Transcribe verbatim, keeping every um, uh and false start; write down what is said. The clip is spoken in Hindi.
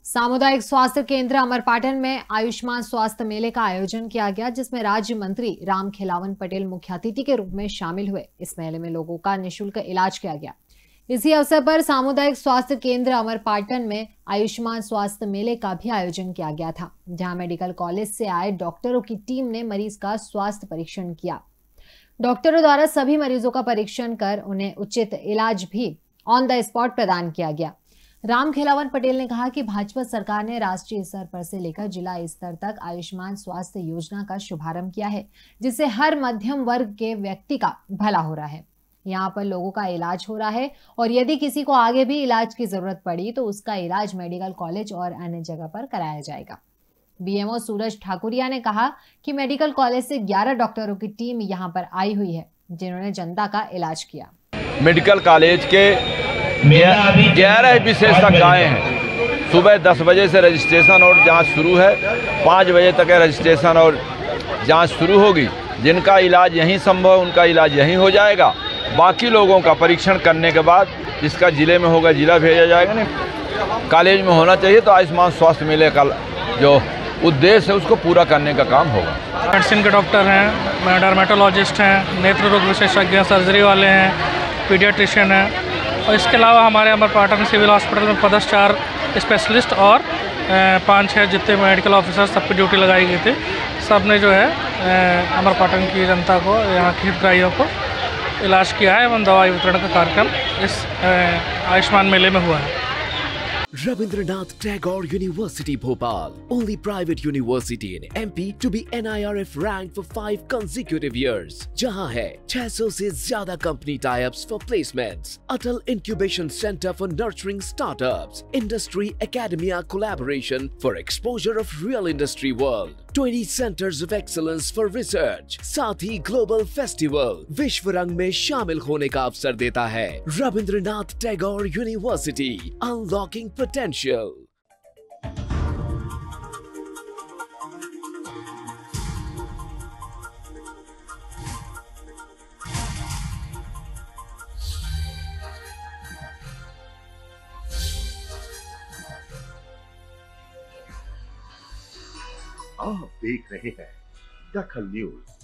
सामुदायिक स्वास्थ्य केंद्र अमरपाटन में आयुष्मान स्वास्थ्य मेले का आयोजन किया गया, जिसमें राज्य मंत्री राम खेलावन पटेल मुख्य अतिथि के रूप में शामिल हुए। इस मेले में लोगों का निःशुल्क इलाज किया गया। इसी अवसर पर सामुदायिक स्वास्थ्य केंद्र अमरपाटन में आयुष्मान स्वास्थ्य मेले का भी आयोजन किया गया था, जहां मेडिकल कॉलेज से आए डॉक्टरों की टीम ने मरीज का स्वास्थ्य परीक्षण किया। डॉक्टरों द्वारा सभी मरीजों का परीक्षण कर उन्हें उचित इलाज भी ऑन द स्पॉट प्रदान किया गया। राम खेलावन पटेल ने कहा कि भाजपा सरकार ने राष्ट्रीय स्तर पर से लेकर जिला स्तर तक आयुष्मान स्वास्थ्य योजना का शुभारंभ किया है, जिससे हर मध्यम वर्ग के व्यक्ति का भला हो रहा है। यहाँ पर लोगों का इलाज हो रहा है और यदि किसी को आगे भी इलाज की जरूरत पड़ी तो उसका इलाज मेडिकल कॉलेज और अन्य जगह पर कराया जाएगा। बीएमओ सूरज ठाकुरिया ने कहा कि मेडिकल कॉलेज से ग्यारह डॉक्टरों की टीम यहाँ पर आई हुई है, जिन्होंने जनता का इलाज किया। मेडिकल कॉलेज के ग्यारह विशेषज्ञाएं हैं। सुबह दस बजे से रजिस्ट्रेशन और जांच शुरू है। पाँच बजे तक रजिस्ट्रेशन और जांच शुरू होगी। जिनका इलाज यहीं संभव है उनका इलाज यहीं हो जाएगा। बाकी लोगों का परीक्षण करने के बाद जिसका जिले में होगा जिला भेजा जाएगा। नहीं कॉलेज में होना चाहिए तो आयुष्मान स्वास्थ्य मेले का जो उद्देश्य है उसको पूरा करने का काम होगा। मेडिसिन के डॉक्टर हैं, डर्मेटोलॉजिस्ट हैं, नेत्र रोग विशेषज्ञ, सर्जरी वाले हैं, पीडियाट्रिशियन हैं और इसके अलावा हमारे अमरपाटन सिविल हॉस्पिटल में पदस्थ चार स्पेशलिस्ट और पाँच छः जितने मेडिकल ऑफिसर सबकी ड्यूटी लगाई गई थी। सब ने जो है अमरपाटन की जनता को, यहाँ के हितग्राहियों को इलाज किया है एवं दवाई वितरण का कार्यक्रम इस आयुष्मान मेले में हुआ है। Rabindranath Tagore University Bhopal, only private university in M P to be N I R F ranked for five consecutive years, जहां है छह सौ से ज्यादा company tie-ups for placements, Atal Incubation Center for nurturing startups, Industry Academia collaboration for exposure of real industry world, twenty centers of excellence for research, साथ ही global festival विश्व रंग में शामिल होने का अवसर देता है। Rabindranath Tagore university, unlocking potential. आप देख रहे हैं दखल न्यूज।